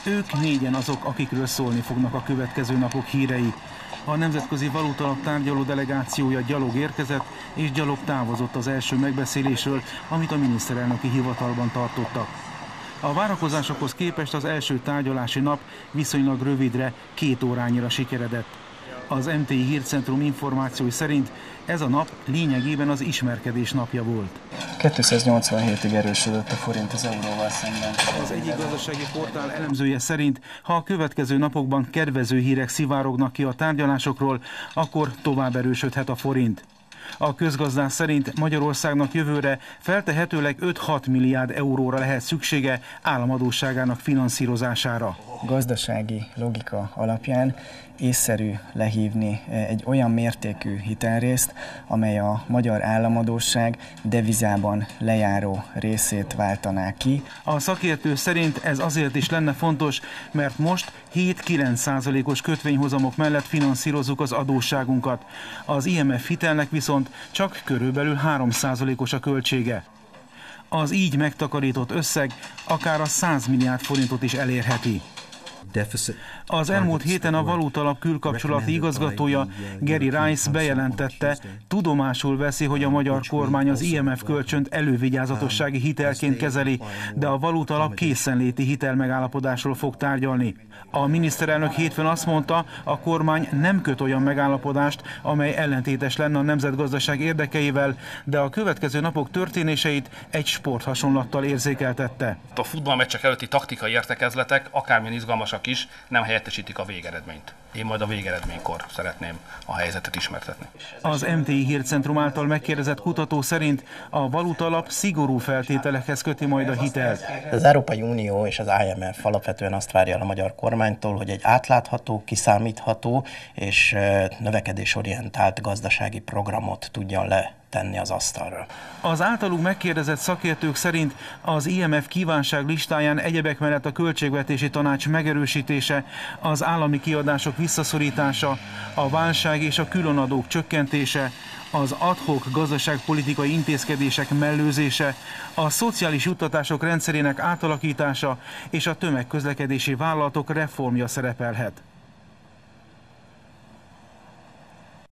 Ők négyen azok, akikről szólni fognak a következő napok hírei. A Nemzetközi Valutaalap tárgyaló delegációja gyalog érkezett és gyalog távozott az első megbeszélésről, amit a miniszterelnöki hivatalban tartottak. A várakozásokhoz képest az első tárgyalási nap viszonylag rövidre, 2 órányira sikeredett. Az MTI Hírcentrum információi szerint ez a nap lényegében az ismerkedés napja volt. 287-ig erősödött a forint az euróval szemben. Az egyik gazdasági portál elemzője szerint, ha a következő napokban kedvező hírek szivárognak ki a tárgyalásokról, akkor tovább erősödhet a forint. A közgazdász szerint Magyarországnak jövőre feltehetőleg 5-6 milliárd euróra lehet szüksége államadósságának finanszírozására. Gazdasági logika alapján észszerű lehívni egy olyan mértékű hitelrészt, amely a magyar államadósság devizában lejáró részét váltaná ki. A szakértő szerint ez azért is lenne fontos, mert most 7-9%-os kötvényhozamok mellett finanszírozzuk az adósságunkat. Az IMF hitelnek viszont csak körülbelül 3%-os a költsége. Az így megtakarított összeg akár a 100 milliárd forintot is elérheti. Az elmúlt héten a Valutaalap külkapcsolati igazgatója Gary Rice bejelentette, tudomásul veszi, hogy a magyar kormány az IMF kölcsönt elővigyázatossági hitelként kezeli, de a Valutaalap készenléti hitelmegállapodásról fog tárgyalni. A miniszterelnök hétfőn azt mondta, a kormány nem köt olyan megállapodást, amely ellentétes lenne a nemzetgazdaság érdekeivel, de a következő napok történéseit egy sporthasonlattal érzékeltette. A futballmeccsek előtti taktikai értekezletek, akármilyen izgalmasak is, nem helyettesítik a végeredményt. Én majd a végeredménykor szeretném a helyzetet ismertetni. Az MTI Hírcentrum által megkérdezett kutató szerint a Valutaalap szigorú feltételekhez köti majd a hitelt. Az Európai Unió és az IMF alapvetően azt várja a magyar kormánytól, hogy egy átlátható, kiszámítható és növekedésorientált gazdasági programot tudjon tenni az asztalra. Az általuk megkérdezett szakértők szerint az IMF kívánság listáján egyebek mellett a költségvetési tanács megerősítése, az állami kiadások visszaszorítása, a válság és a különadók csökkentése, az ad hoc gazdaságpolitikai intézkedések mellőzése, a szociális juttatások rendszerének átalakítása és a tömegközlekedési vállalatok reformja szerepelhet.